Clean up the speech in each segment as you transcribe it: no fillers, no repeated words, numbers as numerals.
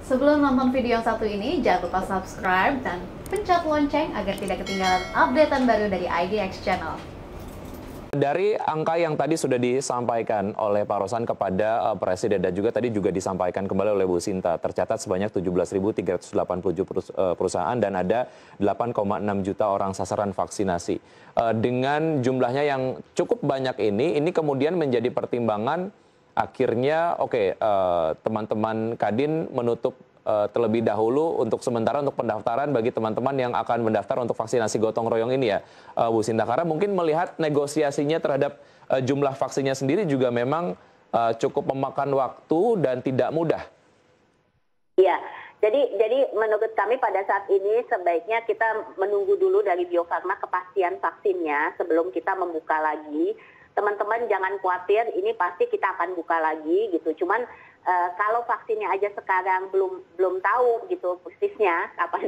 Sebelum nonton video yang satu ini, jangan lupa subscribe dan pencet lonceng agar tidak ketinggalan updatean baru dari IDX Channel. Dari angka yang tadi sudah disampaikan oleh Pak Rosan kepada Presiden dan juga tadi juga disampaikan kembali oleh Bu Sinta, tercatat sebanyak 17.387 perusahaan dan ada 8,6 juta orang sasaran vaksinasi. Dengan jumlahnya yang cukup banyak ini kemudian menjadi pertimbangan akhirnya teman-teman Kadin menutup terlebih dahulu untuk sementara untuk pendaftaran bagi teman-teman yang akan mendaftar untuk vaksinasi gotong royong ini ya, Bu Sinta. Karena mungkin melihat negosiasinya terhadap jumlah vaksinnya sendiri juga memang cukup memakan waktu dan tidak mudah. Iya, jadi menurut kami pada saat ini sebaiknya kita menunggu dulu dari Bio Farma kepastian vaksinnya sebelum kita membuka lagi. Teman-teman jangan khawatir, ini pasti kita akan buka lagi gitu. Cuman kalau vaksinnya aja sekarang belum tahu gitu persisnya kapan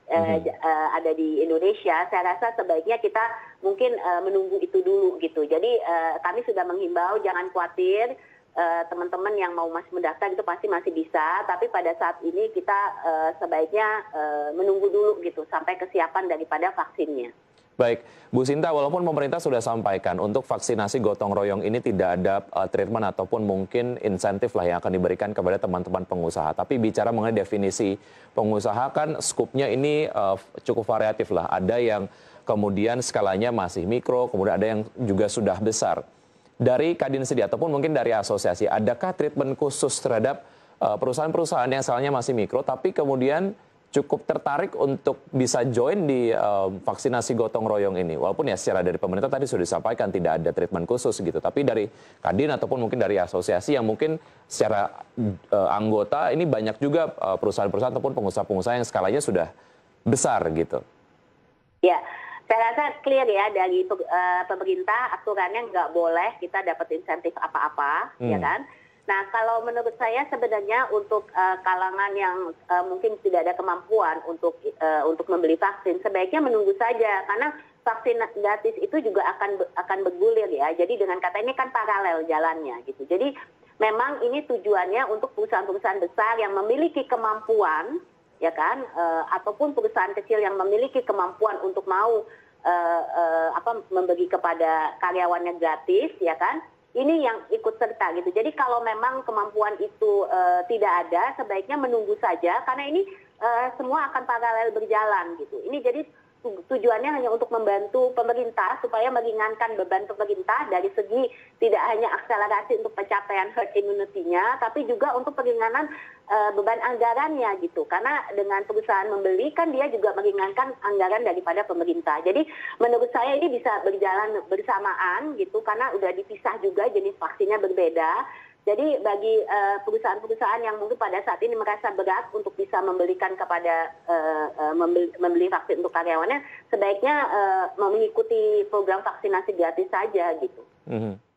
ada di Indonesia, saya rasa sebaiknya kita mungkin menunggu itu dulu gitu. Jadi kami sudah menghimbau jangan khawatir, teman-teman yang mau masih mendaftar itu pasti masih bisa. Tapi pada saat ini kita sebaiknya menunggu dulu gitu sampai kesiapan daripada vaksinnya. Baik, Bu Sinta, walaupun pemerintah sudah sampaikan untuk vaksinasi gotong royong ini tidak ada treatment ataupun mungkin insentif lah yang akan diberikan kepada teman-teman pengusaha. Tapi bicara mengenai definisi pengusaha kan skupnya ini cukup variatif lah. Ada yang kemudian skalanya masih mikro, kemudian ada yang juga sudah besar. Dari Kadin sendiri ataupun mungkin dari asosiasi, adakah treatment khusus terhadap perusahaan-perusahaan yang skalanya masih mikro tapi kemudian cukup tertarik untuk bisa join di vaksinasi gotong royong ini? Walaupun ya secara dari pemerintah tadi sudah disampaikan tidak ada treatment khusus gitu. Tapi dari Kadin ataupun mungkin dari asosiasi yang mungkin secara anggota ini banyak juga perusahaan-perusahaan ataupun pengusaha-pengusaha yang skalanya sudah besar gitu. Ya, saya rasa clear ya dari pemerintah aturannya nggak boleh kita dapat insentif apa-apa, ya kan? Nah, kalau menurut saya sebenarnya untuk kalangan yang mungkin tidak ada kemampuan untuk membeli vaksin, sebaiknya menunggu saja karena vaksin gratis itu juga akan bergulir ya. Jadi dengan kata ini kan paralel jalannya gitu. Jadi memang ini tujuannya untuk perusahaan-perusahaan besar yang memiliki kemampuan, ya kan, ataupun perusahaan kecil yang memiliki kemampuan untuk mau memberi kepada karyawannya gratis, ya kan. Ini yang ikut serta gitu. Jadi kalau memang kemampuan itu tidak ada, sebaiknya menunggu saja karena ini semua akan paralel berjalan gitu. Ini jadi tujuannya hanya untuk membantu pemerintah supaya meringankan beban pemerintah dari segi tidak hanya akselerasi untuk pencapaian herd immunity-nya, tapi juga untuk peringanan beban anggarannya gitu. Karena dengan perusahaan membeli kan dia juga meringankan anggaran daripada pemerintah. Jadi menurut saya ini bisa berjalan bersamaan gitu karena udah dipisah juga jenis vaksinnya berbeda. Jadi bagi perusahaan-perusahaan yang mungkin pada saat ini merasa berat untuk bisa membelikan kepada membeli vaksin untuk karyawannya, sebaiknya mengikuti program vaksinasi gratis saja gitu.